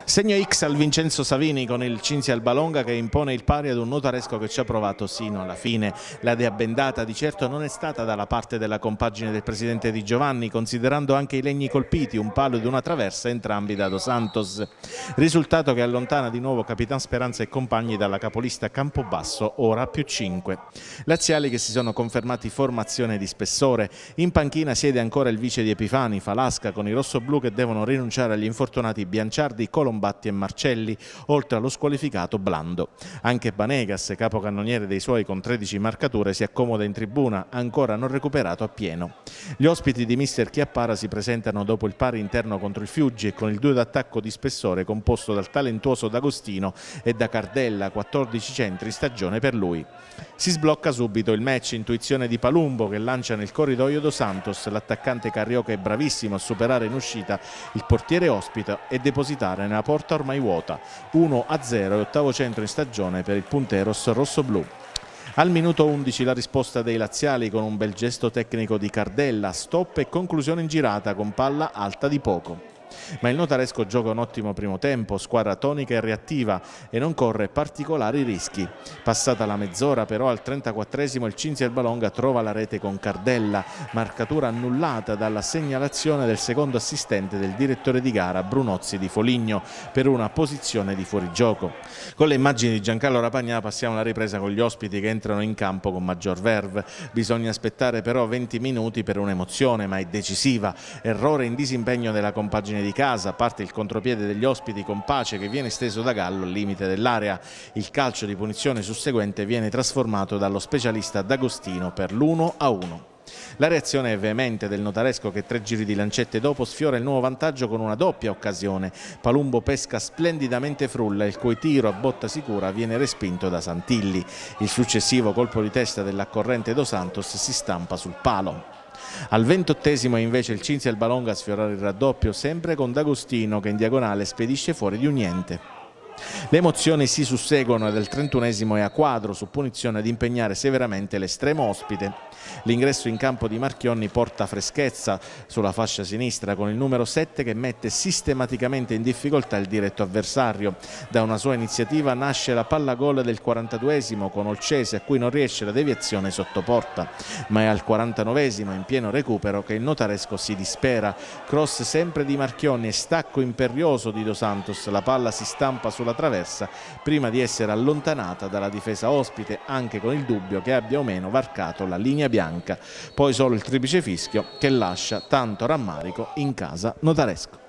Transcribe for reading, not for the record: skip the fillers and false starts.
Segno X al Vincenzo Savini con il Cinzia Albalonga che impone il pari ad un Notaresco che ci ha provato sino alla fine. La dea bendata di certo non è stata dalla parte della compagine del presidente Di Giovanni, considerando anche i legni colpiti, un palo ed una traversa, entrambi da Dos Santos. Risultato che allontana di nuovo Capitan Speranza e compagni dalla capolista Campobasso, ora più 5. Laziali che si sono confermati formazione di spessore. In panchina siede ancora il vice di Epifani, Falasca, con i rossoblù che devono rinunciare agli infortunati Bianciardi, Colombatti e Marcelli, oltre allo squalificato Blando. Anche Banegas, capocannoniere dei suoi con 13 marcature, si accomoda in tribuna, ancora non recuperato appieno. Gli ospiti di mister Chiappara si presentano dopo il pari interno contro il Fiuggi e con il duo d'attacco di spessore composto dal talentuoso D'Agostino e da Cardella, 14 centri stagione per lui. Si sblocca subito il match, intuizione di Palumbo che lancia nel corridoio Dos Santos, l'attaccante carioca è bravissimo a superare in uscita il portiere ospita e depositare nella porta ormai vuota. 1-0 e ottavo centro in stagione per il punteros rossoblù. Al minuto 11 la risposta dei laziali con un bel gesto tecnico di Cardella, stop e conclusione in girata con palla alta di poco. Ma il Notaresco gioca un ottimo primo tempo, squadra tonica e reattiva e non corre particolari rischi. Passata la mezz'ora però al 34esimo il Cinzia Albalonga trova la rete con Cardella, marcatura annullata dalla segnalazione del secondo assistente del direttore di gara Brunozzi di Foligno per una posizione di fuorigioco. Con le immagini di Giancarlo Rapagnà passiamo alla ripresa con gli ospiti che entrano in campo con maggior verve. Bisogna aspettare però 20 minuti per un'emozione, ma è decisiva. Errore in disimpegno della compagine di casa, parte il contropiede degli ospiti con Pace che viene steso da Gallo al limite dell'area. Il calcio di punizione susseguente viene trasformato dallo specialista D'Agostino per l'1-1. La reazione è veemente del Notaresco che 3 giri di lancette dopo sfiora il nuovo vantaggio con una doppia occasione. Palumbo pesca splendidamente Frulla, il cui tiro a botta sicura viene respinto da Santilli. Il successivo colpo di testa dell'accorrente Dos Santos si stampa sul palo. Al 28esimo invece il Cinzia Albalonga a sfiorare il raddoppio, sempre con D'Agostino che in diagonale spedisce fuori di un niente. Le emozioni si susseguono ed al 31esimo è a quadro su punizione di impegnare severamente l'estremo ospite. L'ingresso in campo di Marchionni porta freschezza sulla fascia sinistra con il numero 7 che mette sistematicamente in difficoltà il diretto avversario. Da una sua iniziativa nasce la palla gol del 42esimo con Olcese a cui non riesce la deviazione sotto porta, ma è al 49esimo in pieno recupero che il Notaresco si dispera. Cross sempre di Marchionni e stacco imperioso di Dos Santos, la palla si stampa sulla traversa prima di essere allontanata dalla difesa ospite, anche con il dubbio che abbia o meno varcato la linea bianca. Poi solo il triplice fischio che lascia tanto rammarico in casa Notaresco.